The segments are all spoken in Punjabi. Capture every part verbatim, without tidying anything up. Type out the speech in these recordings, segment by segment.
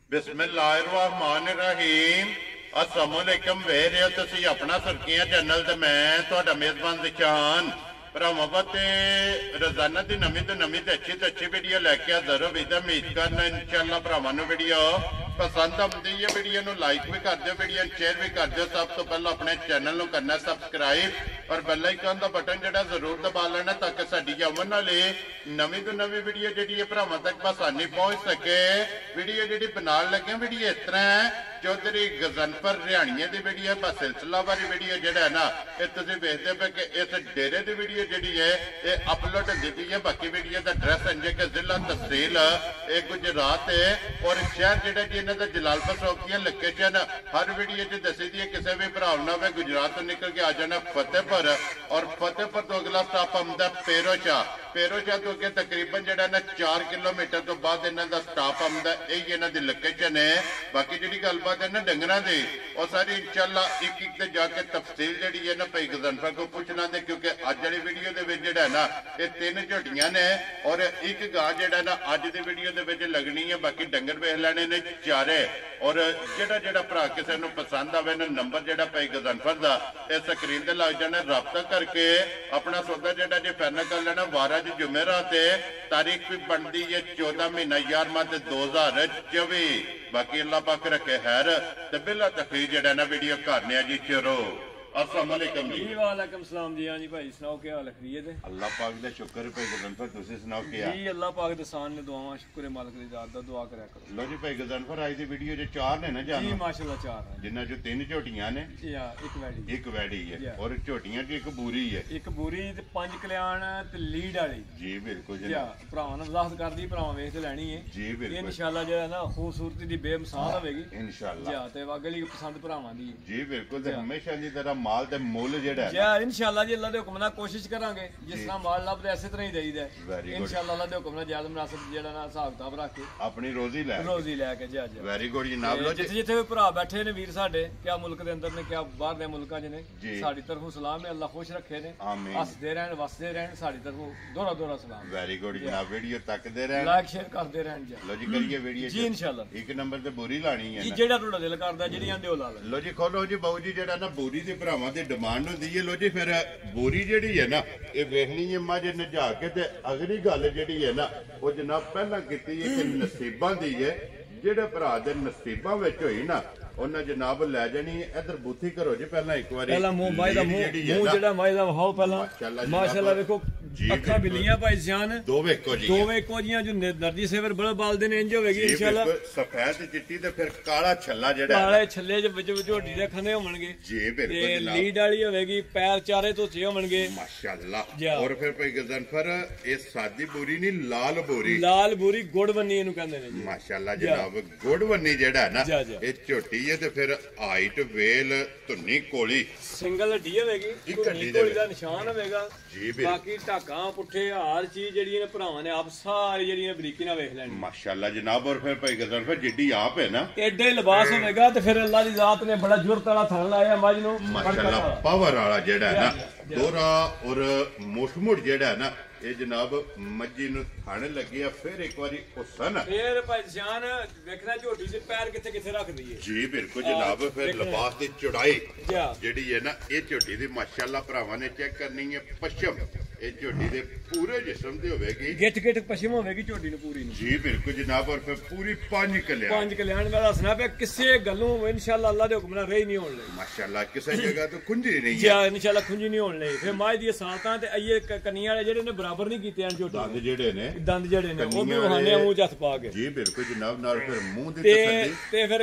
बिस्मिल्लाहिर्रहमानिर्रहीम अस्सलामुअलैकुम वे रहे हो तुसी अपना सुर्खियां चैनल ते मैं तुहाडा मेजबान दिशान भरावां ते रोजाना दी नवीं तो नवीं ते अच्छी तो अच्छी वीडियो लैके हाज़र हो विदा उम्मीद करना इंशाअल्लाह भरावां नूं वीडियो पसंद आउंदी है वीडियो नूं लाइक भी कर दिओ वीडियो शेयर भी कर दिओ। सब तो पहले अपने चैनल नूं करना सबसक्राइब और बेल आइकन दा बटन जिहड़ा जरूर दबा लेना ताकि साडी आउण वाली नवीं तो नवीं वीडियो जिहड़ी है भरावां तक आसानी पहुंच सके। वीडियो जिहड़ी बनाउण लगे वीडियो इस तरह है चौधरी गजनफर रिहाणिया की वीडियो बस सिलसिलावारी वीडियो जिहड़ा है ना ये तुसीं वेखदे पे कि इस डेरे की वीडियो जिहड़ी है ये अपलोड दी है। बाकी वीडियो का एड्रैस इंजे के जिला तहसील ये गुजरात है और शहर जिहड़ा जी इन्हां दा जलालपुर चौकियां लोकेशन हर वीडियो च दसी दी है। किसी भी भरा ना होवे गुजरात तो निकल के आ जाना फतेहपुर और फतेहपुर तो अगला स्टॉप आउंदा पेरोशाह। पेरोशाह तो अगे तकरीबन जिहड़ा ना चार किलोमीटर तो बाद इन्हां दा स्टॉप आउंदा यही इन्हां दी लोकेशन है। बाकी जिहड़ी गल ना डंगरा दे और सारी इंशाअल्लाह एक एक ते जाके तफसील जिहड़ी है ना भाई गजनफर को पूछना दे क्योंकि अज वाली वीडियो दे विच जिहड़ा ना ये तीन झोटियां ने और एक गां जिहड़ा ना अज दी वीडियो दे विच लगनी है। बाकी डंगर वेख लेने ने चारे और जिहड़ा जिहड़ा भरा किसी नूं पसंद आवे ना नंबर जिहड़ा भाई गजनफर दा इस स्क्रीन ते लग जाना राबता करके अपना सौदा जिहड़ा जी फाइनल कर लेना। बारह ज जुमेरात तारीख भी बनती है चौदह महीना ग्यारहवां दो हजार चौबी। बाकी अल्लाह पाक रखे खैर ते बिला तकरीर जिहड़ा ना वीडियो करने जी शुरू। अस्सलाम वालेकुम जी। वालेकुम सलाम जी। हाँ जी भाई सुनाओ क्या हाल है खैरियत है? अल्लाह पाक दा शुक्र है भाई गजनफर तुसी सुनाओ क्या जी? अल्लाह पाक दा सान ने दुआवां शुक्र है मालिक दी जात दा दुआ करया करो। लो जी भाई गजनफर आज दी वीडियो जे चार ने ना जान जी माशाल्लाह चार है जिन्ना जो तीन झोटियां ने या एक वैडी एक वैडी है और झोटियां च एक बूरी है एक बूरी ते पांच कल्याण ते लीड वाली जी बिल्कुल जी। भरावां ने वजाहत कर दी भरावां वेख ते लेनी है जी बिल्कुल इंशाअल्लाह जेड़ा ना खूबसूरती दी बेमिसाल होवेगी इंशाअल्लाह जी ते वागली पसंद भरावां दी जी बिल्कुल ते हमेशा दी तरह माल ते मुੱਲ यार इंशाअल्लाह जी अल्लाह दे हुक्म नाल कोशिश करांगे जिस तरह माल लभदा ऐसे तरह ही देईदा इंशाअल्लाह अल्लाह दे हुक्म नाल जायज़ मुनासिब जेड़ा ना हिसाब किताब रख के अपनी रोजी ले रोजी लेके जी जी वेरी गुड जनाब। लो जिथे जिथे भरा बैठे ने वीर साडे क्या मुल्क दे अंदर ने क्या बाहर दे मुल्कां च ने साडी तरफों सलाम है। अल्लाह खुश रखे ने हसदे रहन वसदे रहन साडी तरफों दोहरा दोहरा सलाम। वेरी गुड जनाब। वीडियो तकदे रहन लाइक शेयर करदे रहन जी। लो जी करिए वीडियो जी इंशाअल्लाह एक नंबर ते बोरी लानी है जी जेड़ा थोड़ा दिल करदा जेड़ी आंदे ओ ला लो जी। खोलो जी बाऊ जी जेड़ा ना बोरी दे भरावां दी डिमांड हुंदी है। लो जी फिर बोरी जिहड़ी है ना ये वेखनी है मझ नजा के ते अगली गल जिहड़ी है ना वो जनाब पहला कीती है कि नसीबां दी है जेड़े भरा दे नसीबां विच होई ना उन्हें जनाब लै जानी है। इधर बूथी करो जी पहला एक बार पहला मुंह माई दा मुंह मुंह जेड़ा माई दा वहाओ पहला माशाल्लाह देखो अखा बिलियां भाई जान दो वेको जी दो वेको जियां जो नरदी सेवर बड़ा बालदे ने इंज होवेगी इंशाल्लाह सफेद चिट्टी ते फिर काला छल्ला जेड़ा काले छल्ले जे विच झोटी दे खने होणगे जी बिल्कुल जनाब लीड वाली होवेगी पैर चारे तो चे होणगे माशाल्लाह। और फिर भाई गजनफर ये सादी बोरी नहीं लाल बोरी लाल बोरी गुड़वन्नी इनु कहंदे ने माशाल्लाह जनाब। गुड़वन्नी जेड़ा है ना ये झोटी है ते फिर हाइट वेल धुन्नी कोली सिंगल हड्डी होवेगी धुन्नी कोली दा निशान होवेगा जी। बाकी ढाकां पुट्ठे हर चीज जेड़ी ने भरावां ने आप सारी जेड़ी ने बरीकी नाल वेख लेनी माशाल्लाह जनाब। और फिर भाई गजनफर जिड्डी आप है ना एडे लिबास होवेगा ते फिर अल्लाह दी जात ने बड़ा जुरत वाला थन लाया मज नु माशाल्लाह पावर वाला जेड़ा है ना दोहरा और मुठमुठ जेड़ा है ना ये जनाब मज्जी नु थाने लगे फिर एक बारी हुसन फिर भाई जान देखना झोटी दे पैर किथे किथे रख दी है जी बिल्कुल जनाब। फिर लिबास दी चौड़ाई जेड़ी है ना ये झोटी दी माशाल्लाह भरावां ने चेक करनी है पश्चिम ये झोटी दे पूरे जिस्म दी होवेगी गिट गिट पश्चिम होवेगी झोटी नु पूरी जी बिल्कुल जनाब। और फिर पूरी पांच कल्याण पांच कल्याण मैं दसना पे किसे गल्लों इंशाअल्लाह अल्लाह दे हुक्म नाल रही नहीं होण लई माशाल्लाह किसे जगह तो खुंजी नहीं है जी इंशाअल्लाह खुंजी नहीं होण लई। फिर माई दी सालतां ते अये कन्नी वाले जेड़े ने बराबर नहीं कीते हैं झोटी दंद जेड़े ने दंद जेड़े ने ओ भी वहाने मुंह च हथ पा के जी बिल्कुल जनाब। नाल फिर मुंह दे तसल्ली ते फिर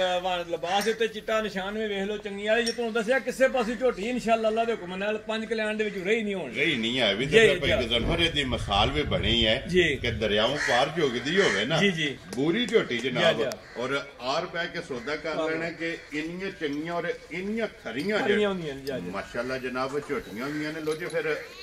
लिबास ते चिट्टा निशान में वेख लो चंगी वाली जे तुहानू दस्सिया किसे पासे झोटी इंशाअल्लाह अल्लाह दे हुक्म नाल पंज कल्याण दे विच रही नहीं होण रही नहीं है भी ते भाई गजनफर दी मिसाल भी बनी है कि दरियाओं पार जोगदी होवे ना जी जी पूरी झोटी जनाब। और आर पै के सौदा कर लेना कि इन्नियां चंगियां और इन्नियां खरियां माशाल्लाह जनाब झोटियां हुंदियां ने। लो जी फिर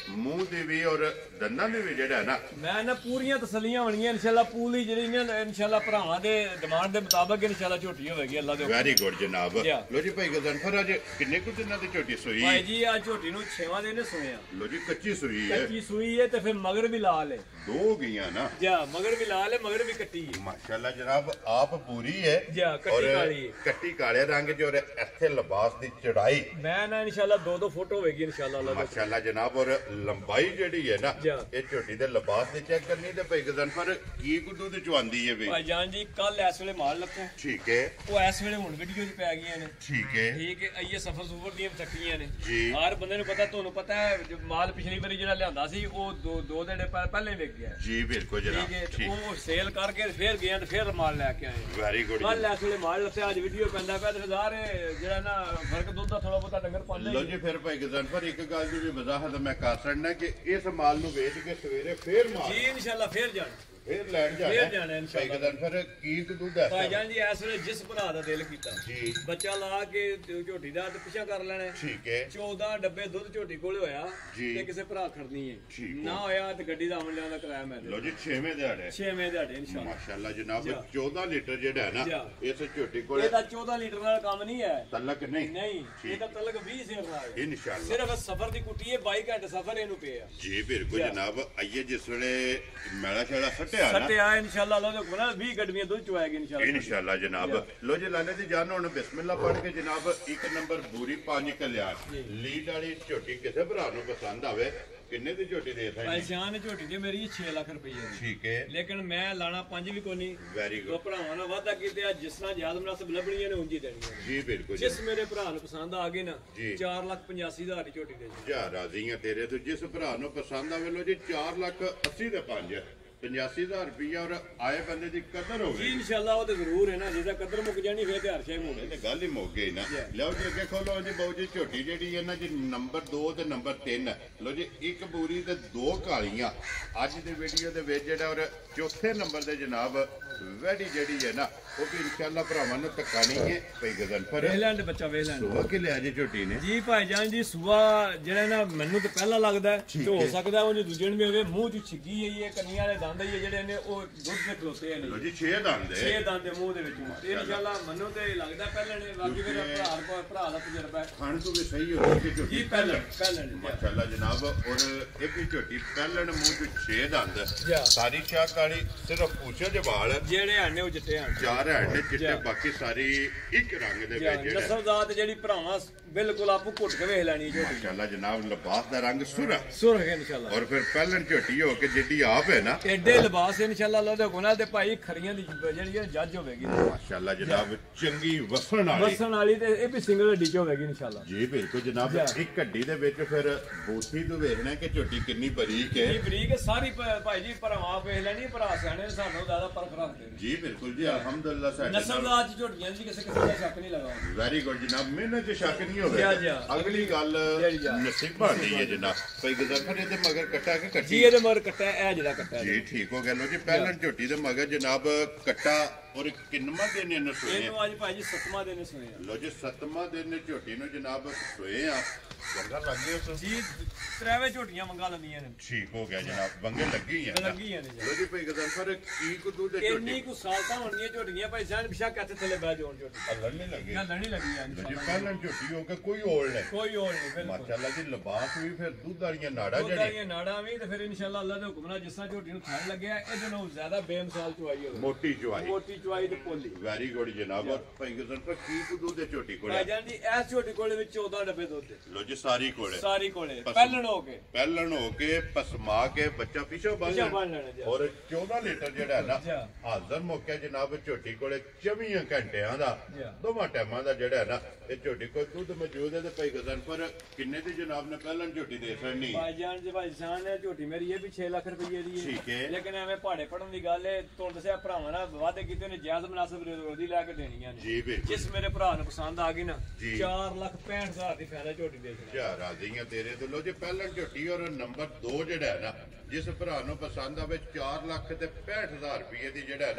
ਮੂੰਹ ਦੀ ਵੀ ਔਰ ਦੰਦਾਂ ਦੀ ਵੀ ਜਿਹੜਾ ਨਾ ਮੈਂ ਨਾ ਪੂਰੀਆਂ ਤਸੱਲੀਆਂ ਹੋਣੀਆਂ ਇਨਸ਼ਾਅੱਲਾ। ਪੂਰੀ ਜਿਹੜੀ ਨਾ ਇਨਸ਼ਾਅੱਲਾ ਭਰਾਵਾਂ ਦੇ ਡਿਮਾਂਡ ਦੇ ਮੁਤਾਬਕ ਇਨਸ਼ਾਅੱਲਾ ਝੋਟੀ ਹੋਵੇਗੀ ਅੱਲਾ ਦੇ। ਵੈਰੀ ਗੁੱਡ ਜਨਾਬ। ਲੋ ਜੀ ਭਾਈ ਗਜ਼ਨਫਰ ਅੱਜ ਕਿੰਨੇ ਕੁ ਦਿਨਾਂ ਦੀ ਝੋਟੀ ਸੂਈ? ਭਾਈ ਜੀ ਆ ਝੋਟੀ ਨੂੰ ਛੇਵਾਂ ਦਿਨ ਸੋਇਆ। ਲੋ ਜੀ ਕੱਚੀ ਸੂਈ ਹੈ। ਕੱਚੀ ਸੂਈ ਹੈ ਤੇ ਫਿਰ ਮਗਰ ਵੀ ਲਾਲ ਹੈ। ਦੋ ਗਈਆਂ ਨਾ ਜਾ ਮਗਰ ਵੀ ਲਾਲ ਹੈ ਮਗਰ ਵੀ ਕੱਟੀ ਹੈ। ਮਾਸ਼ਾਅੱਲਾ ਜਨਾਬ ਆਪ ਪੂਰੀ ਹੈ ਜਾ ਕੱਟੀ ਕਾਲੀ ਕੱਟੀ ਕਾਲੇ ਰੰਗ ਦੀ ਔਰ ਇੱਥੇ ਲਿਬਾਸ ਦੀ ਚੜਾਈ ਮੈਂ ਨਾ ਇਨਸ਼ਾਅੱਲਾ ਦੋ ਦੋ ਫੋਟੋ ਹੋਵੇਗੀ ਇਨਸ਼ਾਅੱਲਾ ਅੱਲਾ ਦਾ। ਮਾਸ਼ਾਅੱਲਾ ਜਨਾਬ ਔਰ ਲੰਬਾਈ ਜਿਹੜੀ ਹੈ ਨਾ ਇਹ ਝੋਟੀ ਦੇ ਲਿਬਾਸ ਦੀ ਚੈੱਕ ਕਰਨੀ ਤੇ ਭਾਈ ਗਜ਼ਨਫਰ ਕੀ ਕੁੱਦੂ ਦੀ ਚਵਾਂਦੀ ਹੈ ਬਈ? ਭਾਈ ਜਾਨ ਜੀ ਕੱਲ ਇਸ ਵੇਲੇ ਮਾਲ ਲੱਗਾ। ਠੀਕ ਹੈ। ਉਹ ਇਸ ਵੇਲੇ ਹੁਣ ਵੀਡੀਓ 'ਚ ਪੈ ਗਈਆਂ ਨੇ। ਠੀਕ ਹੈ। ਠੀਕ ਹੈ। ਆਈਏ ਸਫਰ ਸੁਫਰ ਦੀਆਂ ਚੱਕੀਆਂ ਨੇ ਜੀ। ਹਰ ਬੰਦੇ ਨੂੰ ਪਤਾ ਤੁਹਾਨੂੰ ਪਤਾ ਹੈ ਮਾਲ ਪਿਛਲੀ ਵਾਰੀ ਜਿਹੜਾ ਲਿਆਂਦਾ ਸੀ ਉਹ ਦੋ ਦੋ ਦਿਨ ਪਹਿਲੇ ਵਿਕ ਗਿਆ। ਜੀ ਬਿਲਕੁਲ ਜਨਾਬ। ਠੀਕ ਹੈ। ਉਹ ਸੇਲ ਕਰਕੇ ਫਿਰ ਗਏ ਤੇ ਫਿਰ ਮਾਲ ਲੈ ਕੇ ਆਏ। Very good. ਕੱਲ ਇਸ ਵੇਲੇ ਮਾਲ ਲੱਗਾ ਅੱਜ ਵੀਡੀਓ ਪੈਂਦਾ ਪਿਆ ਤੇ ਹਜ਼ਾਰ ਜਿਹੜਾ ਨਾ ਫਰਕ ਦੁੱਧ ਦਾ ਥੋੜਾ ਬਹੁਤਾ ਡੰਗਰ ਪਾਉਂਦੇ। ਲੋ ਜੀ ਫਿਰ ਭਾਈ ਗਜ਼ਨਫਰ ਇੱਕ ਗੱਲ ਦੀ ਵੀ ਵਜ਼ਾਹਤ ਮੈਂ ਕਰ ਸਕਦਾ ਕਿ ਇਸ ਮਾਲ ਨੂੰ ਵੇਚ ਕੇ ਸਵੇਰੇ ਫੇਰ ਮਾਲ ਜੀ ਇਨਸ਼ਾਅੱਲਾ ਫੇਰ ਜਾਣਾ ਫੇਰ ਲੈਣ ਜਾਣਾ ਫੇਰ ਜਾਣਾ ਇਨਸ਼ਾਅੱਲਾ। ਭਾਈ ਗਜ਼ਨਫਰ ਕੀ ਦੁੱਧ ਹੈ? ਭਾਈ ਜਾਨ ਜੀ ਇਸ ਵੇਲੇ ਜਿਸ ਭਰਾ ਦਾ ਦਿਲ ਕੀਤਾ ਜੀ ਬੱਚਾ ਲਾ ਕੇ ਝੋਟੀ ਦਾ ਤੇ ਪਿੱਛਾ ਕਰ ਲੈਣਾ। ਠੀਕ ਹੈ। ਚੌਦਾਂ ਡੱਬੇ ਦੁੱਧ ਝੋਟੀ ਕੋਲੇ ਹੋਇਆ ਤੇ ਕਿਸੇ ਭਰਾ ਖੜਨੀ ਹੈ ਨਾ ਹੋਇਆ ਤੇ ਗੱਡੀ ਦਾ ਆਉਣ ਲਿਆਉਣ ਦਾ ਕਿਰਾਇਆ ਮੈਂ ਦੇ। ਲੋ ਜੀ ਛੇਵੇਂ ਦਿਹਾੜੇ ਛੇਵੇਂ ਦਿਹਾੜੇ ਇਨਸ਼ਾਅੱਲਾ। ਮਾਸ਼ਾਅੱਲਾ ਜਨਾਬ ਚੌਦਾਂ ਲੀਟਰ ਜਿਹੜਾ ਹੈ ਨਾ ਇਸ ਝੋਟੀ ਕੋਲੇ ਇਹਦਾ ਚੌਦਾਂ ਲੀਟਰ ਨਾਲ ਕੰਮ ਨਹੀਂ ਹੈ। ਤਲਕ ਨਹੀਂ ਨਹੀਂ ਇਹਦਾ ਤਲਕ ਵੀਹ ਸਿਰ ਨਾਲ ਹੈ ਇਨਸ਼ਾਅੱਲਾ। ਸਿਰਫ ਸਫ਼ਰ ਦੀ ਕੁੱਟੀ ਹੈ ਬਾਈ ਘੰਟੇ ਸਫ਼ਰ ਇਹਨੂੰ ਪਿਆ। ਜੀ ਬਿਲਕੁਲ ਜਨਾਬ। ਆਈਏ ਜਿਸ ਵੇਲੇ ਮੈਲਾ ਛੜਾ ਸੱਟਿਆ ਨਾ ਸੱਟਿਆ ਇਨਸ਼ਾਅੱਲਾ ਅੱਲਾ ਦੇ ਕੋਲ ਵੀਹ ਗੱਡੀਆਂ ਦੁੱਧ ਚੁਆਏਗੀ ਇਨਸ਼ਾਅੱਲਾ। ਇਨਸ਼ਾਅੱਲਾ ਜਨਾਬ। ਲੋ ਜੀ ਲਾਲੇ ਦੀ ਜਾਨ ਹੁਣ ਬਿਸਮਿਲ੍ਲਾ ਪੜ੍ਹ ਕੇ ਜਨਾਬ ਇੱਕ ਨੰਬਰ ਬੂਰੀ ਪੰਜ ਕਲਿਆਣ ਲੀਡ ਵਾਲੀ ਝੋਟੀ ਕਿਸੇ ਭਰਾ ਨੂੰ ਪਸੰਦ ਆਵੇ ਕਿੰਨੇ ਦੀ ਝੋਟੀ ਦੇ ਸਕਦਾ? ਪੈਸਿਆਂ ਝੋਟੀ ਤੇ ਮੇਰੀ ਛੇ ਲੱਖ ਰੁਪਏ ਦੀ। ਠੀਕ ਹੈ। ਲੇਕਿਨ ਮੈਂ ਲਾਣਾ ਪੰਜ ਵੀ ਕੋਈ ਨਹੀਂ। Very good. ਭਰਾਵਾਂ ਨਾਲ ਵਾਅਦਾ ਕੀਤੇ ਆ ਜਿਸ ਤਰ੍ਹਾਂ ਯਾਦ ਮਨਾਸਬ ਲੱਭਣੀਆਂ ਨੇ ਉਂਝ ਹੀ ਦੇਣੀਆਂ। ਜੀ ਬਿਲਕੁਲ। ਜਿਸ ਮੇਰੇ ਭਰਾ ਨੂੰ ਪਸੰਦ ਆ ਗਈ ਨਾ ਚਾਰ ਲੱਖ ਪਚਾਸੀ ਹਜ਼ਾਰ ਦੀ ਝੋਟੀ ਦੇ ਜਾ ਰਾਜ਼ੀ ਆ ਤੇਰੇ ਤੋਂ। ਜਿਸ ਭਰਾ ਨੂੰ ਪਸੰਦ ਆਵੇ ਲੋ ਜੀ ਚਾਰ ਲੱਖ ਅੱਸੀ ਦੇ ਪੰਜ ਪਚਾਸੀ ਹਜ਼ਾਰ ਰੁਪਈਆ ਔਰ ਆਏ ਬੰਦੇ ਦੀ ਕਦਰ ਹੋਵੇ। ਜੀ ਇਨਸ਼ਾਅੱਲਾ ਉਹ ਤੇ ਜ਼ਰੂਰ ਹੈ ਨਾ ਜਿਹਦਾ ਕਦਰ ਮੁੱਕ ਜਾਣੀ ਫੇਰ ਤੇ ਹਰ ਸ਼ੈ ਮੁੱਕ ਤੇ ਗੱਲ ਹੀ ਮੁੱਕ ਗਈ ਨਾ। ਲਓ ਜੀ ਅੱਗੇ ਖੋਲੋ ਜੀ ਬਾਊ ਜੀ ਝੋਟੀ ਜਿਹੜੀ ਹੈ ਨਾ ਜੀ ਨੰਬਰ ਦੋ ਤੇ ਨੰਬਰ ਤਿੰਨ। ਲਓ ਜੀ ਇੱਕ ਬੂਰੀ ਤੇ ਦੋ ਕਾਲੀਆਂ ਅੱਜ ਦੀ ਵੀਡੀਓ ਦੇ ਵਿੱਚ ਜਿਹੜਾ ਔਰ ਚੌਥੇ ਨੰਬਰ ਦੇ ਜਨਾਬ ਵੈਡੀ ਜਿਹੜੀ ਹੈ ਨਾ ਉਹ ਵੀ ਇਨਸ਼ਾਅੱਲਾ ਭਰਾਵਾਂ ਨੂੰ ਟਕਾਣੀ ਹੈ ਭਾਈ ਗਜ਼ਨਫਰ। ਵੇਲੈਂਡ ਬੱਚਾ ਵੇਲੈਂਡ ਸੁਆ ਕੇ ਲਿਆ ਜੀ ਝੋਟੀ ਨੇ। ਜੀ ਭਾਈ ਜਾਨ ਜੀ ਸੁਆ ਜਿਹੜਾ ਨਾ ਮੈਨੂੰ ਤਾਂ ਪਹਿਲਾਂ ਲੱਗਦਾ ਤੇ ਹੋ ਸਕਦਾ ਉਹ ਦੂਜੇ ਨੂੰ ਵੀ ਹੋਵੇ। ਮੂੰਹ ਚ ਛਿੱਗੀ ਹੈ ਇਹ ਕੰਨੀਆਂ ਵਾਲੇ ਦੰਦ ਹੀ ਜਿਹੜੇ ਨੇ ਉਹ ਦੁੱਧ ਦੇ ਖਲੋਤੇ ਨੇ। ਲਓ ਜੀ ਛੇ ਦੰਦ ਛੇ ਦੰਦ ਦੇ ਮੂੰਹ ਦੇ ਵਿੱਚੋਂ ਤੇ ਇਨਸ਼ਾਅੱਲਾ ਮੈਨੂੰ ਤੇ ਲੱਗਦਾ ਪਹਿਲਾਂ ਨੇ ਬਾਕੀ ਮੇਰਾ ਭਰਾ ਭਰਾ ਦਾ ਤਜਰਬਾ ਹੈ। ਖਾਣ ਤੋਂ ਵੀ ਸਹੀ ਹੋ ਗਈ ਝੋਟੀ। ਜੀ ਪਹਿਲਾਂ ਪਹਿਲਾਂ ਮਾਸ਼ਾਅੱਲਾ ਜਨਾਬ। ਔਰ ਇੱਕ ਹੀ ਝੋਟੀ ਪਹਿਲਣ ਮੂੰਹ ਚ ਛੇ ਦੰਦ ਸਾਰੀ ਚਾਹ ਕਾਲੀ ਸਿਰਫ ਪੂਛੇ ਦੇ ਵਾਲ ਜਿਹੜੇ ਆਣੇ ਉਹ ਜਿੱਤੇ ਆਣ ਚਾਰ ਹੈ ਚਿੱਟੇ ਬਾਕੀ ਸਾਰੀ ਇੱਕ ਰੰਗ ਦੇ ਵਿੱਚ ਜਿਹੜਾ ਨਸਲਜ਼ਾਤ ਜਿਹੜੀ ਭਰਾਵਾਂ ਬਿਲਕੁਲ ਆਪੂ ਘੁੱਟ ਕੇ ਵੇਖ ਲੈਣੀ ਝੋਟੀ। ਮਾਸ਼ਾਅੱਲਾ ਜਨਾਬ ਲਿਬਾਸ ਦਾ ਰੰਗ ਸੁਰਾ ਸੁਰ ਹੈ ਇਨਸ਼ਾਅੱਲਾ। ਔਰ ਫਿਰ ਪਹਿਲਣ ਝੋਟੀ ਹੋ ਕੇ ਜਿੱਡੀ ਆਪ ਹੈ ਨਾ ਐਡੇ ਲਿਬਾਸ ਇਨਸ਼ਾਅੱਲਾ ਅੱਲਾ ਦੇ ਗੁਨਾਹ ਤੇ ਭਾਈ ਖਰੀਆਂ ਦੀ ਜਿਹੜੀ ਹੈ ਜੱਜ ਹੋਵੇਗੀ ਮਾਸ਼ਾਅੱਲਾ ਜਨਾਬ। ਚੰਗੀ ਵਸਣ ਵਾਲੀ ਵਸਣ ਵਾਲੀ ਤੇ ਇਹ ਵੀ ਸਿੰਗਲ ਹੱਡੀ ਚ ਹੋਵੇਗੀ ਇਨਸ਼ਾਅੱਲਾ। ਜੀ ਬਿਲਕੁਲ ਜਨਾਬ। ਇੱਕ ਹੱਡੀ ਦੇ ਵਿੱਚ ਫਿਰ ਬੂਥੀ ਤੋਂ ਵੇਖਣਾ ਕਿ ਝੋਟੀ ਕਿੰਨੀ ਬਰੀਕ ਹੈ। ਜੀ ਬਰੀਕ ਹੈ ਸਾਰੀ ਭਾਈ ਜੀ ਭਰਾਵਾਂ ਵੇਖ ਲੈਣੀ ਭਰਾ ਸਿਆਣੇ ਸਾਨੂੰ ਜ਼ਿਆਦਾ ਫਰਕ ਰੱਖਦੇ ਨੇ। ਜੀ ਬਿਲਕੁਲ ਜੀ ਅਲਹਮਦੁਲਿਲਾ। ਸਾਡੇ ਨਸਲਜ਼ਾਤ ਝੋਟੀਆਂ ਜੀ ਕਿਸੇ ਕਿਸੇ ਦਾ ਸ਼ੱਕ ਨਹੀਂ ਲਗਾ। ਵੈਰੀ ਗੁੱਡ ਜਨਾਬ। ਮਿਹਨਤ ਚ ਸ਼ੱਕ ਨਹੀਂ ਹੋਵੇ। ਅਗਲੀ ਗੱਲ ਨਸੀਬਾਂ ਦੀ ਹੈ ਜਨਾਬ। ਭਾਈ ਗਜ਼ਨਫਰ ਇਹਦੇ ਮਗਰ ਕੱਟਾ ਕਿ ਕੱਟੀ? ਜੀ ਇਹਦੇ ਮਗਰ ਕੱਟਾ ਇਹ ਜਿਹੜਾ ਕੱਟਾ ਜੀ ਠੀਕ ਹੋ ਗਿਆ। ਲੋ ਜੀ ਪਹਿਲਣ ਝੋਟੀ ਦੇ ਮਗਰ ਜਨਾਬ ਕੱਟਾ ਔਰ ਕਿੰਨਵਾਂ ਦਿਨ ਇਹਨੂੰ ਸੋਏ? ਇਹਨੂੰ ਅੱਜ ਭਾਈ ਜੀ ਸੱਤਵਾਂ ਦਿਨ ਸੋਏ ਆ। ਲੋ ਜੀ ਸੱਤਵਾਂ ਦਿਨ ਝੋਟੀ ਨੂੰ ਜਨਾਬ ਸੋਏ ਆ। ਬੰਗਾ ਲੱਗ ਗਿਆ ਉਸ ਜੀ ਤਰਾਵੇਂ ਝੋਟੀਆਂ ਮੰਗਾ ਲੈਂਦੀਆਂ ਨੇ। ਠੀਕ ਹੋ ਗਿਆ ਜਨਾਬ। ਬੰਗੇ ਲੱਗੀ ਆ ਲੱਗੀਆਂ ਨੇ ਲੋ ਜੀ ਭਾਈ ਗਜ਼ਨਫਰ ਕੀ ਕੁ ਦੁੱਧ ਦੇ ਇੰਨੀ ਕੁ ਸਾਲਤਾਂ ਹੋਣੀਆਂ ਝੋਟੀਆਂ ਭਾਈ ਜਾਨ ਪਿਛਾ ਕੱਥੇ ਥੱਲੇ ਬਹਿ ਜਾਣ ਝੋਟੀ ਲੜਨ ਨਹੀਂ ਲੱਗੇ ਨਾ ਲੜਨੀ ਲੱਗੀ ਆ ਲੋ ਜੀ ਪਹਿਲਣ ਝੋਟੀ ਹੋ ਕੇ ਕੋਈ ਓਲ ਨਹੀਂ ਕੋਈ ਓਲ ਨਹੀਂ ਬਿਲਕੁਲ। ਮਾਸ਼ਾਅੱਲਾ ਜੀ ਲਿਬਾਸ ਵੀ ਫਿਰ ਦੁੱਧ ਵਾਲੀਆਂ ਨਾੜਾਂ ਦੁੱਧ ਵਾਲੀਆਂ ਨਾੜਾਂ ਵੀ ਤੇ ਫਿਰ ਇਨਸ਼ਾਅੱਲਾ ਅੱਲਾ ਦੇ ਹੁਕਮ ਨਾਲ ਜਿਸ ਤਰ੍ਹਾਂ ਝੋਟੀ ਨੂੰ ਖਾਣ ਲੱਗਿਆ ਇਹਦੇ ਨਾਲੋਂ ਜ਼ਿਆਦਾ ਬੇਮਿਸਾਲ ਚੁਆਈ ਹੋਵੇ। ਮੋਟੀ ਚੁਆਈ ਮੋਟੀ ਚੁਆਈ ਤੇ ਪੋਲੀ। ਵੈਰੀ ਗੁੱਡ ਜਨਾਬ। ਔਰ ਭਾਈ ਗਜ਼ਨਫਰ ਕੀ ਕੁ ਦੁੱਧ ਦੇ ਝੋਟੀ ਕੋਲੇ? ਭਾਈ ਜਾਨ ਜੀ ਇਸ ਝੋਟੀ ਕੋਲੇ ਵਿੱਚ ਚੌਦਾਂ ਡੱਬੇ ਦੁੱਧ ਦੇ। ਲੋ ਜੀ ਸਾਰੀ ਕੋਲੇ ਸਾਰੀ ਕੋਲੇ ਪਹਿਲਣ ਹੋ ਕੇ ਪਹਿਲਣ ਹੋ ਕੇ ਪਸਮਾ ਕੇ ਬੱਚਾ ਪਿੱਛੋਂ ਬੰਨ ਲੈਣਾ ਔਰ ਚੌਦਾਂ ਲੀਟਰ ਜਿਹੜਾ ਨਾ ਹਾਜ਼ਰ ਮੌਕੇ ਜਨਾਬ ਝੋਟੀ ਕੋਲੇ ਚੌਵੀ ਘੰਟਿਆਂ ਦਾ ਦੋਵਾਂ ਟਾਈਮਾਂ ਦਾ ਜਿਹੜਾ ਨਾ ਇਹ ਝੋਟੀ ਕੋਲ ਦੁੱਧ ਮੌਜੂਦ ਹੈ। ਤੇ ਭਾਈ ਗਜ਼ਨਫਰ ਕਿੰਨੇ ਦੀ ਜਨਾਬ ਨੇ ਪਹਿਲਣ ਝੋਟੀ ਦੇ ਸਕਣੀ? ਭਾਈ ਜਾਨ ਜੀ ਭਾਈ ਜਾਨ ਨੇ ਝੋਟੀ ਮੇਰੀ ਇਹ ਵੀ ਛੇ ਲੱਖ ਰੁਪਏ ਦੀ ਹੈ। ਠੀਕ ਹੈ। ਲੇਕਿਨ ਐਵੇਂ ਪਹਾੜੇ ਪੜਨ ਦੀ ਗੱਲ ਹੈ ਤੁਹਾਨੂੰ ਦੱਸਿਆ ਭਰਾਵਾਂ ਨਾਲ ਵਾਅਦੇ ਕੀਤੇ ਨੇ ਜਾਇਜ਼ ਮੁਨਾਸਬ ਰੋਜ਼ੀ ਲੈ ਕੇ ਦੇਣੀਆਂ ਨੇ। ਜੀ ਬਿਲਕੁਲ। ਜਿਸ ਮੇਰੇ ਭਰਾ ਨੂੰ ਪਸੰਦ ਆ ਗਈ ਨਾ ਚਾਰ ਲੱਖ ਪੈਂਹਠ ਹਜ਼ਾਰ ਦੀ ਫਾਇਦਾ ਝੋਟੀ ਦੇ ਦੇਣਾ। ਯਾਰ ਰਾਜ਼ੀਆਂ ਤੇਰੇ ਤੋਂ। ਲੋ ਜੀ ਪਹਿਲਣ ਝੋਟੀ ਔਰ ਨੰਬਰ ਦੋ ਜਿਹੜਾ ਹੈ ਨਾ ਜਿਸ ਭਰਾ ਨੂੰ ਪਸੰਦ ਆਵੇ ਚਾਰ ਲੱਖ ਤੇ ਪੈਂਹਠ ਹਜ਼ਾਰ ਰੁਪਏ ਦੀ ਜਿਹੜਾ ਹੈ ਨਾ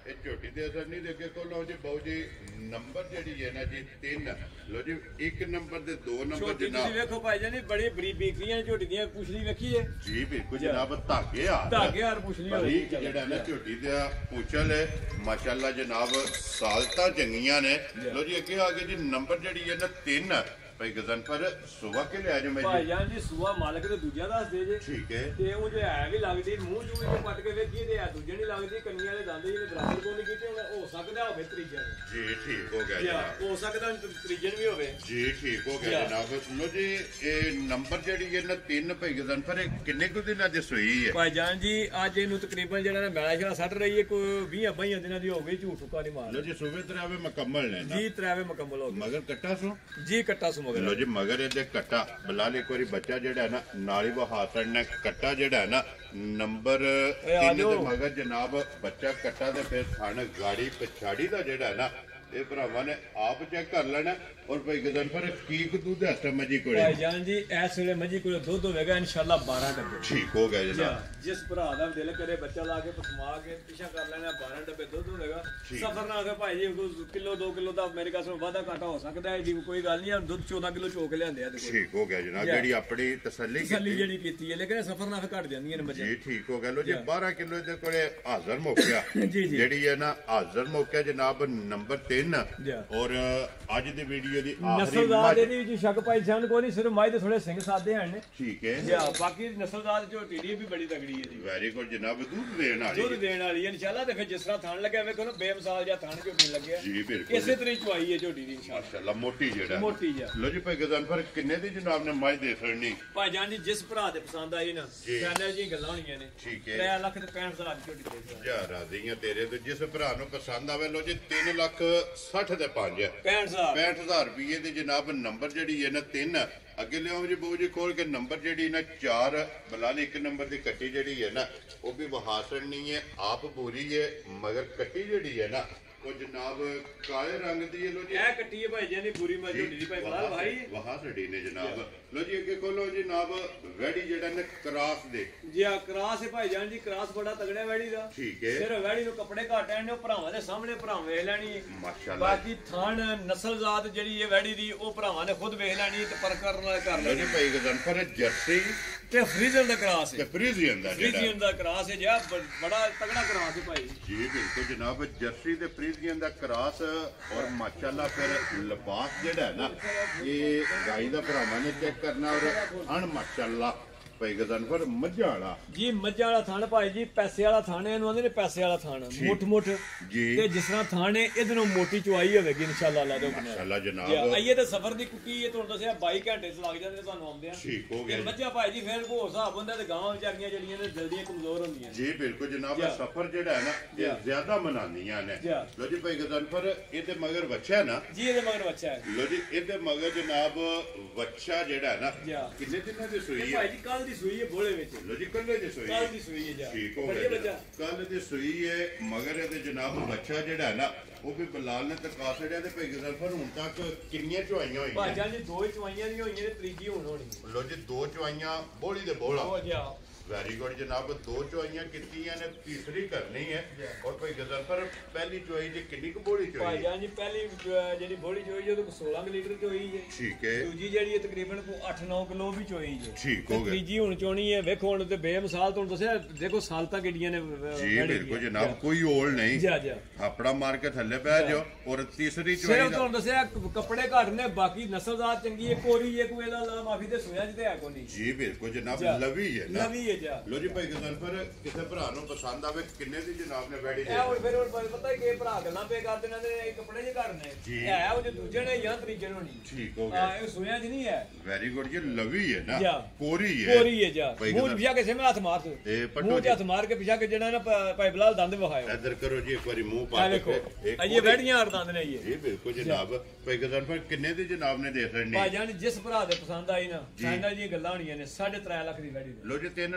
ਇਹ ਝੋਟੀ ਦੇ ਅਸਰ ਨਹੀਂ ਦੇਖੇ ਕੋ ਲਓ ਜੀ ਬਾਊ ਜੀ ਨੰਬਰ ਜਿਹੜੀ ਹੈ ਨਾ ਜੀ ਤਿੰਨ ਲਓ ਜੀ ਇੱਕ ਨੰਬਰ ਦੇ ਦੋ ਨੰਬਰ ਜਨਾਬ ਤੁਸੀਂ ਵੇਖੋ ਭਾਈ ਜਾਨੀ ਬੜੀ ਬਰੀ ਬੀਕਰੀਆਂ ਝੋਟੀ ਦੀਆਂ ਪੁਛਲੀ ਵੇਖੀਏ ਜੀ ਬਿਲਕੁਲ ਜਨਾਬ ਧਾਗੇ ਆ ਧਾਗੇ ਆ ਪੁਛਲੀ ਹੋਈ ਜਿਹੜਾ ਨਾ ਝੋਟੀ ਦਾ ਪੁੱਛਲ ਹੈ ਮਾਸ਼ਾਅੱਲਾ ਜਨਾਬ ਸਾਲਤਾਂ ਚੰਗੀਆਂ ਨੇ ਲਓ ਜੀ ਅੱਗੇ ਆ ਗਏ ਜੀ ਨੰਬਰ ਜਿਹੜੀ ਹੈ ਨਾ ਤਿੰਨ ਭਾਈ ਗਜ਼ਨਫਰ ਸੁਬਾ ਕੇ ਲਿਆ ਜੋ ਮੈਂ ਭਾਈ ਜਾਨ ਜੀ ਸੁਬਾ ਮਾਲਕ ਤੇ ਦੂਜਾ ਦੱਸ ਦੇ ਜੇ ਠੀਕ ਹੈ ਤੇ ਉਹ ਜੇ ਹੈ ਵੀ ਲੱਗਦੀ ਮੂੰਹ ਜੂ ਜੇ ਪੱਟ ਕੇ ਵੇਖੀਏ ਤੇ ਆ ਦੂਜੇ ਨਹੀਂ ਲੱਗਦੀ ਕੰਨੀਆਂ ਵਾਲੇ ਦੰਦ ਜਿਹੜੇ ਬਰਾਬਰ ਕੋਲ ਨਹੀਂ ਕੀਤੇ ਹੋ ਸਕਦਾ ਹੋਵੇ ਤਰੀਜਾ ਜੀ ਠੀਕ ਹੋ ਗਿਆ ਜਨਾਬ ਹੋ ਸਕਦਾ ਤਰੀਜਨ ਵੀ ਹੋਵੇ ਜੀ ਠੀਕ ਹੋ ਗਿਆ ਜਨਾਬ ਲੋ ਜੀ ਇਹ ਨੰਬਰ ਜਿਹੜੀ ਹੈ ਨਾ ਤਿੰਨ ਭਾਈ ਗਜ਼ਨਫਰ ਕਿੰਨੇ ਕੁ ਦਿਨਾਂ ਦੀ ਸੂਈ ਹੈ ਭਾਈ ਜਾਨ ਜੀ ਅੱਜ ਇਹਨੂੰ ਤਕਰੀਬਨ ਜਿਹੜਾ ਨਾ ਮੈਲਾ ਜਿਹੜਾ ਸੱਟ ਰਹੀ ਹੈ ਕੋਈ ਵੀਹ ਬਾਈਆਂ ਦਿਨਾਂ ਦੀ ਹੋ ਗਈ ਝੂਠ ਹੁਕਾ ਨਹੀਂ ਮਾਰ ਲੋ ਜੀ ਸੂਬੇ ਤਰਾਵੇ ਮੁਕੰਮਲ ਨੇ ਜੀ ਤਰਾਵੇ ਮੁਕੰਮਲ ਹੋ ਗਏ ਮਗਰ ਕੱਟਾ ਸੋ ਜੀ ਕੱਟਾ ਸੋ ਲੋ ਜੀ ਮਗਰ ਇਹਦੇ ਕੱਟਾ ਬਲਾਲ ਇੱਕ ਵਾਰੀ ਬੱਚਾ ਜਿਹੜਾ ਨਾ ਨਾਲੀ ਬਹਾਤਣ ਨੇ ਕੱਟਾ ਜਿਹੜਾ ਨਾ ਨੰਬਰ ਤਿੰਨ ਦੇ ਮਗਰ ਜਨਾਬ ਬੱਚਾ ਕੱਟਾ ਤੇ ਫਿਰ ਥਣ ਗਾੜੀ ਪਛਾੜੀ ਦਾ ਜਿਹੜਾ ਨਾ ਇਹ ਭਰਾਵਾਂ ਨੇ ਆਪ ਚੈੱਕ ਕਰ ਲੈਣਾ ਔਰ ਭਾਈ ਗਜ਼ਨਫਰ ਕੀ ਦੁੱਧ ਹੈ ਇਸ ਮੱਝੀ ਕੋਲੇ ਭਾਈ ਜਾਨ ਜੀ ਇਸ ਵੇਲੇ ਮੱਝੀ ਕੋਲੇ ਦੁੱਧ ਹੋਵੇਗਾ ਇਨਸ਼ਾਅੱਲਾ ਬਾਰਾਂ ਡੱਬੇ ਠੀਕ ਹੋ ਗਿਆ ਜਨਾਬ ਜਿਸ ਭਰਾ ਦਾ ਦਿਲ ਕਰੇ ਬੱਚਾ ਲਾ ਕੇ ਪਸਮਾ ਕੇ ਪਿੱਛਾ ਕਰ ਲੈਣਾ ਬਾਰਾਂ ਡੱਬੇ ਦੁੱਧ ਹੋਵੇਗਾ ਸਫਰ ਨਾ ਹੋਵੇ ਭਾਈ ਜੀ ਕਿਲੋ ਦੋ ਕਿਲੋ ਦਾ ਮੇਰੇ ਕੋਲ ਵਾਧਾ ਘਾਟਾ ਹੋ ਸਕਦਾ ਹੈ ਜੀ ਕੋਈ ਗੱਲ ਨਹੀਂ ਦੁੱਧ ਚੌਦਾਂ ਕਿਲੋ ਚੋਕ ਲਿਆਂਦੇ ਆ ਦੇਖੋ ਠੀਕ ਹੋ ਗਿਆ ਜਨਾਬ ਜਿਹੜੀ ਆਪਣੀ ਤਸੱਲੀ ਤਸੱਲੀ ਜਿਹੜੀ ਕੀਤੀ ਹੈ ਲੇਕਿਨ ਸਫਰ ਨਾ ਘਟ ਜਾਂਦੀਆਂ ਨੇ ਮੱਝਾਂ ਜੀ ਠੀਕ ਹੋ ਗਿਆ ਲੋ ਜੀ ਬਾਰਾਂ ਕਿਲੋ ਦੇ ਕੋਲੇ ਹਾਜ਼ਰ ਮੌਕਿਆ ਜਿਹੜੀ ਹੈ ਨਾ ਹਾਜ਼ਰ ਮੌਕਿਆ ਜਨਾਬ ਨੰਬਰ ਤਿੰਨ ਔਰ ਅੱਜ ਦੀ ਵੀਡੀਓ ਦੀ ਆਖਰੀ ਨਸਲਦਾਰ ਇਹਦੀ ਵਿੱਚ ਸ਼ੱਕ ਭਾਈ ਜਾਨ ਕੋਈ ਨਹੀਂ ਸਿਰਫ ਮਾਈ ਦੇ ਥੋੜੇ ਸਿੰਘ ਸਾਦੇ ਹਨ ਨੇ ਠੀਕ ਹੈ ਜੀ ਬਾਕੀ ਨਸਲਦਾਰ ਝੋਟੀ ਦੀ ਵੀ ਬੜੀ ਤਗੜੀ ਹੈ ਜੀ ਵੈਰੀ ਗੁੱਡ ਜਨਾਬ ਦੁੱਧ ਦੇਣ ਵਾਲੀ ਦੁੱਧ ਦੇਣ ਵਾਲੀ ਹੈ ਇਨਸ਼ਾਅੱਲਾ ਤੇ ਫਿਰ ਜਿਸ ਤਰ੍ਹਾਂ ਥਣ ਲੱਗਿਆ ਵੇਖੋ ਨਾ ਬੇਮਿਸਾਲ ਜਿਹਾ ਥਣ ਝੋਟੀ ਲੱਗਿਆ ਜੀ ਬਿਲਕੁਲ ਇਸੇ ਤਰ੍ਹਾਂ ਚੁਆਈ ਹੈ ਝੋਟੀ ਦੀ ਮਾਸ਼ਾਅੱਲਾ ਮੋਟੀ ਜਿਹੜਾ ਮੋਟੀ ਜਾ ਲੋ ਜੀ ਭਾਈ ਗਜ਼ਨਫਰ ਕਿੰਨੇ ਦੀ ਜਨਾਬ ਨੇ ਮਾਈ ਦੇ ਫੜਨੀ ਭਾਈ ਜਾਨ ਜੀ ਜਿਸ ਭਰਾ ਦੇ ਪਸੰਦ ਆਈ ਨਾ ਚੈਨਲ ਜੀ ਗੱਲਾਂ ਹੋਣੀਆਂ ਨੇ ਠੀਕ ਹੈ ਤਿੰਨ ਲੱਖ ਤੇ ਪੈਂਹਠ ਹਜ਼ਾਰ ਝੋਟੀ ਦੇ ਜਾ ਰਾਜ਼ੀਆਂ ਤੇਰੇ ਤੇ ਜਿਸ ਭਰਾ ਨੂੰ ਪਸੰਦ ਆਵੇ ਲੋ ਜੀ ਤਿੰਨ ਲੱਖ ਸੱਠ ਤੇ ਪੰਜ ਪੈਂਹਠ ਹਜ਼ਾਰ ਪੈਂਹਠ ਹਜ਼ਾਰ ਰੁਪਏ ਦੀ ਜਨਾਬ ਨੰਬਰ ਜਿਹੜੀ ਹੈ ਨਾ ਤਿੰਨ ਅੱਗੇ ਲਿਆਓ ਜੀ ਬੋ ਜੀ ਖੋਲ ਕੇ ਨੰਬਰ ਜਿਹੜੀ ਨਾ ਚਾਰ ਬਲਾਲ ਇੱਕ ਨੰਬਰ ਦੀ ਕੱਟੀ ਜਿਹੜੀ ਹੈ ਨਾ ਉਹ ਵੀ ਵਹਾਸਣ ਨਹੀਂ ਹੈ ਆਪ ਪੂਰੀ ਹੈ ਮਗਰ ਕੱਟੀ ਜਿਹੜੀ ਹੈ ਨਾ ਉਹ ਜਨਾਬ ਕਾਲੇ ਰੰਗ ਦੀ ਹੈ ਲੋ ਜੀ ਇਹ ਕੱਟੀ ਹੈ ਭਾਈ ਜਾਨੀ ਪੂਰੀ ਮੱਝ ਝੋਟੀ ਦੀ ਭਾਈ ਬਲਾਲ ਭਾਈ ਵਹਾਸੜੀ ਨੇ ਜਨਾਬ ਲੋ ਜੀ ਅੱਗੇ ਖੋਲੋ ਜਨਾਬ ਵੈੜੀ ਜਿਹੜਾ ਨੇ ਕਰਾਸ ਦੇ ਜੀ ਆ ਕਰਾਸ ਹੈ ਭਾਈ ਜਾਨ ਜੀ ਕਰਾਸ ਬੜਾ ਤਗੜਾ ਵੈੜੀ ਦਾ ਠੀਕ ਹੈ ਸਿਰ ਵੈੜੀ ਨੂੰ ਕੱਪੜੇ ਘਾਟ ਆਣੇ ਉਹ ਭਰਾਵਾਂ ਦੇ ਸਾਹਮਣੇ ਭਰਾ ਵੇਖ ਲੈਣੀ ਮਾਸ਼ਾਅੱਲਾ ਬਾਕੀ ਥਣ ਨਸਲਜ਼ਾਤ ਜਿਹੜੀ ਹੈ ਵੈੜੀ ਦੀ ਉਹ ਭਰਾਵਾਂ ਨੇ ਖੁਦ ਵੇਖ ਲੈਣੀ ਤੇ ਪਰਕਰ ਨਾਲ ਕਰ ਲੈਣੀ ਲੋ ਜੀ ਭਾਈ ਗਜ਼ਨਫਰ ਜਰਸੀ ਤੇ ਫਰੀਜ਼ਨ ਦਾ ਕਰਾਸ ਹੈ ਤੇ ਫਰੀਜ਼ੀਅਨ ਦਾ ਜਿਹੜਾ ਫਰੀਜ਼ੀਅਨ ਦਾ ਕਰਾਸ ਹੈ ਜਿਆ ਬੜਾ ਤਗੜਾ ਕਰਾਸ ਹੈ ਭਾਈ ਜੀ ਬਿਲਕੁਲ ਜਨਾਬ ਜਰਸੀ ਤੇ ਫਰੀਜ਼ੀਅਨ ਦਾ ਕਰਾਸ ਔਰ ਮਾਸ਼ਾਅੱਲਾ ਫਿਰ ਲਿਬਾਸ ਜਿਹੜਾ ਹੈ ਨਾ ਇਹ ਗਾਈ ਦਾ ਭਰਾਵਾਂ ਨੇ ਚੈੱਕ ਕਰਨਾ ਔਰ ਅਣ ਮਾਸ਼ਾਅੱਲਾ ਭਾਈ ਗਜ਼ਨਫਰ ਮੱਝਾਂ ਵਾਲਾ ਜੀ ਮੱਝਾਂ ਵਾਲਾ ਥਣ ਭਾਈ ਜੀ ਪੈਸੇ ਵਾਲਾ ਥਣ ਇਹਨੂੰ ਆਂਦੇ ਨੇ ਪੈਸੇ ਵਾਲਾ ਥਣ ਮੁੱਠ ਮੁੱਠ ਤੇ ਜਿਸ ਤਰ੍ਹਾਂ ਥਣ ਹੈ ਇਹਦੋਂ ਮੋਟੀ ਚੁਆਈ ਹੋਵੇਗੀ ਇਨਸ਼ਾਅੱਲਾ ਅੱਲਾਹ ਦੇ ਹੁਕਮ ਨਾਲ ਮਾਸ਼ਾਅੱਲਾ ਜਨਾਬ ਆਈਏ ਤੇ ਸਫ਼ਰ ਦੀ ਕੁੱਕੀ ਇਹ ਤੁਹਾਨੂੰ ਦੱਸਿਆ ਬਾਈ ਘੰਟੇ ਚ ਲੱਗ ਜਾਂਦੇ ਤੁਹਾਨੂੰ ਆਉਂਦੇ ਆ ਠੀਕ ਹੋ ਗਿਆ ਮੱਝਾਂ ਭਾਈ ਜੀ ਫੇਰ ਕੋ ਹਿਸਾਬ ਹੁੰਦਾ ਤੇ ਗਾਵਾਂ ਵਿਚਾਰੀਆਂ ਜਿਹੜੀਆਂ ਨੇ ਜਲਦੀ ਕਮਜ਼ੋਰ ਹੁੰਦੀਆਂ ਜੀ ਬਿਲਕੁਲ ਜਨਾਬ ਸਫ਼ਰ ਜਿਹੜਾ ਹੈ ਨਾ ਇਹ ਜ਼ਿਆਦਾ ਮਨਾਉਂਦੀਆਂ ਨੇ ਲੋ ਜੀ ਭਾਈ ਗਜ਼ਨਫਰ ਇਹਦੇ ਮਗਰ ਬੱਚਾ ਨਾ ਜੀ ਇਹਦੇ ਮਗਰ ਬੱਚਾ ਹੈ ਲੋ ਜੀ ਇਹਦੇ ਮਗਰ ਜਨਾਬ ਬੱਚਾ ਜਿਹੜਾ ਹੈ ਨਾ ਕਿੰਨੇ ਦਿਨਾਂ ਦੀ ਸੂਈ ਹੈ ਭਾਈ ਜੀ ਕੱਲ ਦੀ ਸੂਈ ਹੈ ਬੋਲੇ ਵਿੱਚ ਲੋ ਜੀ ਕੱਲੇ ਦੀ ਸੂਈ ਕੱਲ ਦੀ ਸੂਈ ਹੈ ਜੀ ਠੀਕ ਹੋ ਗਿਆ ਕੱਲ ਦੀ ਸੂਈ ਹੈ ਮਗਰ ਇਹਦੇ ਜਨਾਬ ਬੱਚਾ ਜਿਹੜਾ ਹੈ ਨਾ ਉਹ ਵੀ ਬਲਾਲ ਨੇ ਤਕਾ ਛੜਿਆ ਤੇ ਭਾਈ ਗਜ਼ਨਫਰ ਹੁਣ ਤੱਕ ਕਿੰਨੀਆਂ ਚੁਆਈਆਂ ਹੋਈਆਂ ਭਾਜਾਂ ਜੀ ਦੋ ਚੁਆਈਆਂ ਦੀਆਂ ਹੋਈਆਂ ਨੇ ਤੀਜੀ ਹੁਣ ਹੋਣੀ ਲੋ ਜੀ ਦੋ ਚੁਆਈਆਂ ਬੋਲੀ ਦੇ ਬੋਲਾ ਹੋ ਗਿਆ ਵੈਰੀ ਗੁੱਡ ਜਨਾਬ ਦੋ ਚੁਆਈਆਂ ਕੀਤੀਆਂ ਨੇ ਤੀਸਰੀ ਕਰਨੀ ਹੈ ਔਰ ਭਾਈ ਗਜ਼ਨਫਰ ਪਹਿਲੀ ਚੁਆਈ ਦੀ ਕਿੰਨੀ ਕੁ ਬੋਲੀ ਚੁਆਈ ਭਾਈ ਜਾਨ ਜੀ ਪਹਿਲੀ ਜਿਹੜੀ ਬੋਲੀ ਚੁਆਈ ਉਹ ਸੋਲਾਂ ਲੀਟਰ ਚੋਈ ਹੈ ਠੀਕ ਹੈ ਦੂਜੀ ਜਿਹੜੀ ਹੈ ਤਕਰੀਬਨ ਕੋ ਅੱਠ ਨੌ ਕਿਲੋ ਵੀ ਚੋਈ ਹੈ ਠੀਕ ਹੋ ਗਿਆ ਤੀਜੀ ਹੁਣ ਚੋਣੀ ਹੈ ਵੇਖੋ ਹੁਣ ਤੇ ਬੇਮਿਸਾਲ ਤੁਹਾਨੂੰ ਦੱਸਿਆ ਦੇਖੋ ਸਾਲਤਾਂ ਕਿੱਡੀਆਂ ਨੇ ਜੀ ਬਿਲਕੁਲ ਜਨਾਬ ਕੋਈ ਓਲ ਨਹੀਂ ਜੀ ਜੀ ਆਪਣਾ ਮਾਰ ਕੇ ਥੱਲੇ ਪੈ ਜਾਓ ਔਰ ਤੀਸਰੀ ਚੁਆਈ ਸਿਰਫ ਤੁਹਾਨੂੰ ਦੱਸਿਆ ਕੱਪੜੇ ਘੱਟ ਨੇ ਬਾਕੀ ਨਸਲਦਾਰ ਚੰਗੀ ਹੈ ਕੋਰੀ ਹੈ ਕੋਈ ਇਹਦਾ ਮਾਫੀ ਤੇ ਸੁਣਿਆ ਜਿੱਤੇ ਹੈ ਕੋਈ ਨਹੀਂ ਜੀ ਬਿਲਕੁਲ ਜਨਾਬ ਲਵੀ ਹੈ ਨਾ ਲਵੀ ਹੈ ਜੀ ਲੋ ਜੀ ਭਾਈ ਗਜ਼ਨਫਰ ਕਿਸੇ ਭਰਾ ਨੂੰ ਪਸੰਦ ਆਵੇ ਕਿੰਨੇ ਦੀ ਜਨਾਬ ਨੇ ਵੈੜੀ ਦੇ ਇਹ ਹੁਣ ਫਿਰ ਹੁਣ ਪਤਾ ਕਿ ਭਰਾ ਗੱਲਾਂ ਪੇ ਕਰਦੇ ਨੇ ਤੇ ਕੱਪੜੇ ਜੇ ਘਰ ਨੇ ਹੈ ਉਹ ਜੇ ਦੂਜੇ ਨੇ ਜਾਂ ਤਰੀਜੇ ਨੂੰ ਨਹੀਂ ਠੀਕ ਹੋ ਗਿਆ ਇਹ ਸੁਣਿਆ ਜੀ ਨਹੀਂ ਹੈ ਵੈਰੀ ਗੁੱਡ ਜੀ ਲਵੀ ਹੈ ਨਾ ਕੋਰੀ ਹੈ ਕੋਰੀ ਹੈ ਜਾ ਮੂੰਹ ਪਿਛਾ ਕਿਸੇ ਮੈਂ ਹੱਥ ਮਾਰ ਤੂੰ ਇਹ ਪੱਟੋ ਮੂੰਹ ਤੇ ਹੱਥ ਮਾਰ ਕੇ ਪਿਛਾ ਕੇ ਜਿਹੜਾ ਨਾ ਭਾਈ ਬਲਾਲ ਦੰਦ ਵਿਖਾਇਓ ਇੱਧਰ ਕਰੋ ਜੀ ਇੱਕ ਵਾਰੀ ਮੂੰਹ ਪਾ ਕੇ ਇਹ ਵੈੜੀਆਂ ਹਰ ਦੰਦ ਨੇ ਇਹ ਜੀ ਬਿਲਕੁਲ ਜਨਾਬ ਭਾਈ ਗਜ਼ਨਫਰ ਕਿੰਨੇ ਦੀ ਜਨਾਬ ਨੇ ਦੇਖ ਲੈਣੀ ਭਾਈ ਜਾਨ ਜਿਸ ਭਰਾ ਦੇ ਪਸੰਦ ਆਈ ਨਾ ਚੈਨਲ ਦੀਆਂ ਗੱਲਾਂ ਹੋਣੀਆਂ ਨੇ ਸਾਢੇ ਤਿੰਨ ਲੱਖ ਦੀ ਵੈੜੀ ਲੋ ਜੀ ਤਿੰਨ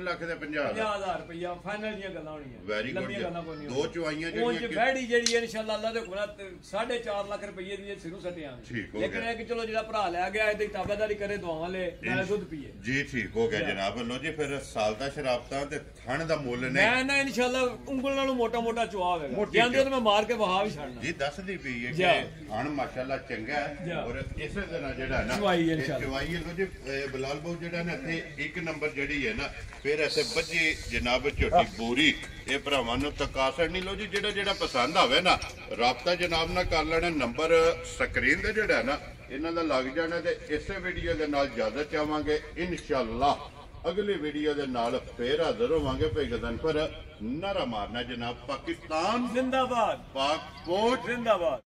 ਲੱਖ ਦੇ ਪੰਜਾਹ ਪੰਜਾਹ ਹਜ਼ਾਰ ਰੁਪਇਆ ਫਾਈਨਲ ਦੀਆਂ ਗੱਲਾਂ ਹੋਣੀਆਂ। Very good. ਲੰਮੀਆਂ ਗੱਲਾਂ ਕੋਈ ਨਹੀਂ ਦੋ ਚਵਾਈਆਂ ਜਿਹੜੀਆਂ ਉਹ ਵੈੜੀ ਜਿਹੜੀ ਹੈ ਇਨਸ਼ਾਅੱਲਾ ਅੱਲਾ ਦੇ ਹੁਕਮ ਨਾਲ ਸਾਢੇ ਚਾਰ ਲੱਖ ਰੁਪਏ ਦੀ ਸਿਰੂ ਸੱਟਿਆਂਗੇ। ਲੇਕਿਨ ਇਹ ਕਿ ਚਲੋ ਜਿਹੜਾ ਭਰਾ ਲੈ ਗਿਆ ਇਹਦੀ ਤਾਬੇਦਾਰੀ ਕਰੇ, ਦੁਆਵਾਂ ਲੈ, ਨਾਲੇ ਦੁੱਧ ਪੀਏ ਜੀ। ਠੀਕ ਹੋ ਗਿਆ ਜਨਾਬ। ਲੋ ਜੀ ਫਿਰ ਸਾਲ ਦਾ ਸ਼ਰਾਬਤਾ ਤੇ ਥਣ ਦਾ ਮੁੱਲ ਨੇ ਮੈਂ ਨਾ ਇਨਸ਼ਾਅੱਲਾ ਉਂਗਲ ਨਾਲੋਂ ਮੋਟਾ ਮੋਟਾ ਚੁਆ ਹੋਵੇਗਾ, ਜਾਂਦੇ ਤੇ ਮੈਂ ਮਾਰ ਕੇ ਵਹਾ ਵੀ ਛੱਡਣਾ ਜੀ। ਦੱਸਦੀ ਪਈ ਹੈ ਕਿ ਥਣ ਮਾਸ਼ਾਅੱਲਾ ਚੰਗਾ ਹੈ ਔਰ ਇਸੇ ਤਰ੍ਹਾਂ ਜਿਹੜਾ ਨਾ ਚਵਾਈ ਇਨਸ਼ਾਅੱਲਾ ਚਵਾਈ ਲੋ ਜੀ। ਬਲਾਲ ਬਾਬੂ ਜਿਹੜਾ ਨਾ ਇੱਥੇ ਇੱਕ ਨੰਬਰ ਜਿਹੜੀ ਹੈ ਨਾ ਫਿਰ ਐਸੇ ਬੱਜੀ ਜਨਾਬ ਝੋਟੀ ਬੋਰੀ ਇਹ ਭਰਾਵਾਂ ਨੂੰ ਤਕਾਸਰ ਨਹੀਂ। ਲੋ ਜੀ ਜਿਹੜਾ ਜਿਹੜਾ ਪਸੰਦ ਆਵੇ ਨਾ ਰਾਬਤਾ ਜਨਾਬ ਨਾਲ ਕਰ ਲੈਣਾ। ਨੰਬਰ ਸਕਰੀਨ ਤੇ ਜਿਹੜਾ ਨਾ ਇਹਨਾਂ ਦਾ ਲੱਗ ਜਾਣਾ ਤੇ ਇਸੇ ਵੀਡੀਓ ਦੇ ਨਾਲ ਇਜਾਜ਼ਤ ਚਾਹਾਂਗੇ ਇਨਸ਼ਾਅੱਲਾ। ਅਗਲੀ ਵੀਡੀਓ ਦੇ ਨਾਲ ਫੇਰ ਹਾਜ਼ਰ ਹੋਵਾਂਗੇ। ਭੇਗਦਨ ਪਰ ਨਾਰਾ ਮਾਰਨਾ ਜਨਾਬ। ਪਾਕਿਸਤਾਨ ਜ਼ਿੰਦਾਬਾਦ, ਪਾਕ ਫੌਜ ਜ਼ਿੰਦਾਬਾਦ।